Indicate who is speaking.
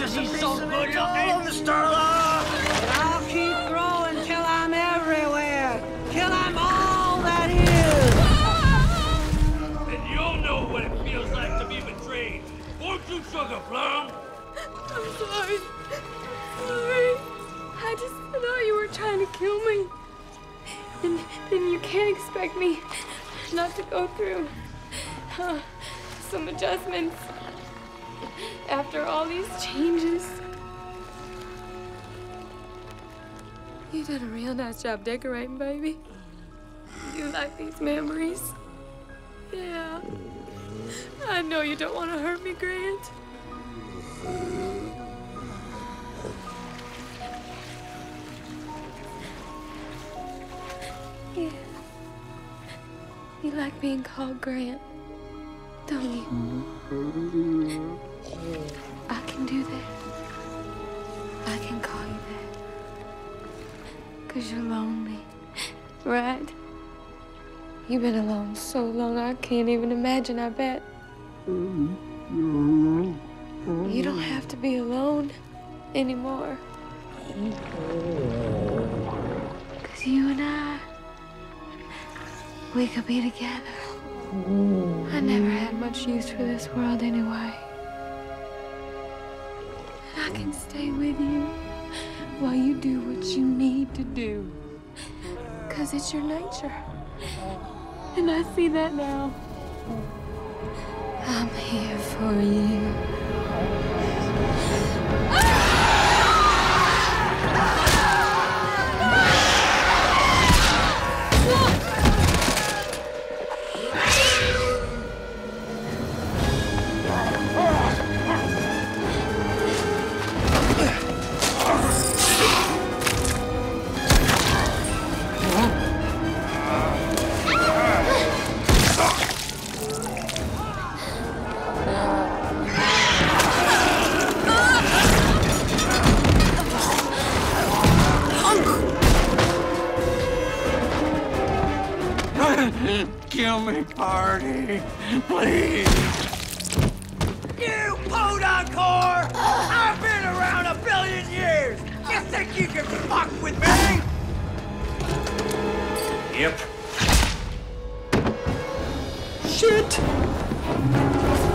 Speaker 1: 'cause he's so good you'll eat him, Starla!
Speaker 2: And I'll keep growing till I'm everywhere. Till I'm all that is.
Speaker 1: And you'll know what it feels like to be betrayed. Won't you, Sugar Plum?
Speaker 3: I'm sorry. Sorry. I just thought you were trying to kill me. And then you can't expect me not to go through some adjustments after all these changes. You did a real nice job decorating, baby. You like these memories? Yeah. I know you don't want to hurt me, Grant. Yeah. You like being called Grant, don't you? I can do that. I can call you that. 'Cause you're lonely, right? You've been alone so long, I can't even imagine, I bet. You don't have to be alone anymore. 'Cause you and I, we could be together. I never had much use for this world anyway. I can stay with you while you do what you need to do. 'Cause it's your nature. And I see that now. I'm here for you.
Speaker 1: Kill me, Pardy. Please. You podunk whore! I've been around 1,000,000,000 years! You think you can fuck with me? Yep. Shit!